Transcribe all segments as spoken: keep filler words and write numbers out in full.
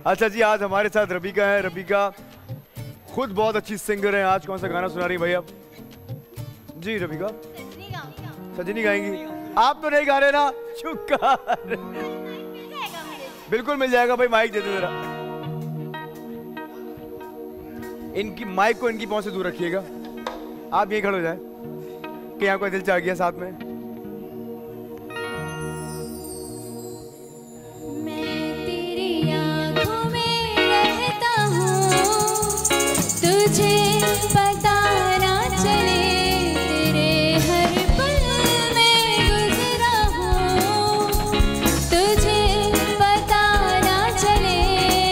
अच्छा जी, आज हमारे साथ रबिका है। रबिका खुद बहुत अच्छी सिंगर है। आज कौन सा गाना सुना रही है भाई आप? जी रबिका, सजनी गाएंगी। आप तो नहीं गा रहे ना? शुक्र, बिल्कुल मिल जाएगा भाई। माइक दे दो जरा। इनकी माइक को इनकी पहुंच से दूर रखिएगा। आप यही खड़े हो जाए कि यहाँ कोई दिल चाह गया साथ में। मैं तेरी आँखों में रहता हूँ, तुझे पता ना चले, तेरे हर पल में गुजरा हूँ, तुझे पता ना चले,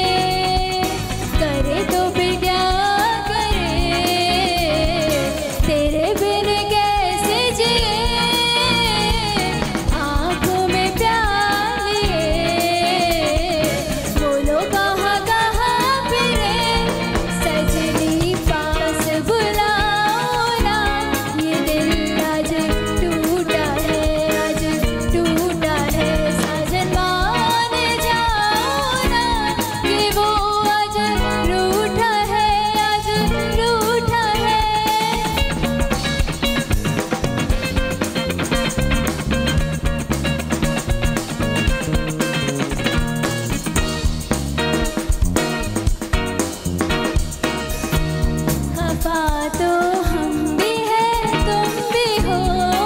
करे तो फिर क्या करे, तेरे बिन कैसे जिए, आँखों में प्यार लिए, बोलो कहाँ कहाँ फिरे, सजनी पास बुलाओ ना, ये दिल आज टूटा है, आज टूटा है, साजन मान जाओ ना, कि वो आज रूठा है, आज रूठा है। खफा तो हम भी हैं, तुम भी हो,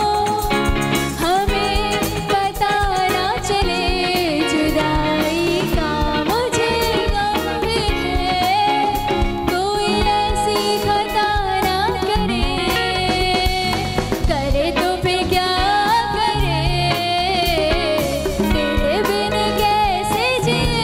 हमें पता ना चले, जुदाई का मुझे गम भी है, कोई ऐसी खता ना करे, करे तो फिर क्या करे, तेरे बिन कैसे जिए,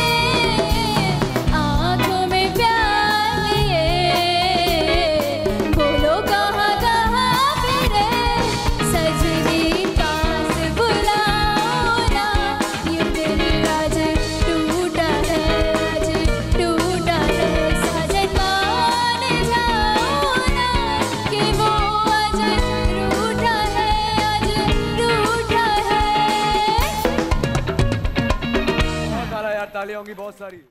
आँखों में प्यार लिए, बोलो कहाँ कहाँ फिरे, सजनी पास बुलाओ ना, ये दिल आज टूटा है, आज टूटा है, साजन मान जाओ ना, कि वो आज रूठा है, आज रूठा है। बहुत सारा यार, तालियां होंगी बहुत सारी।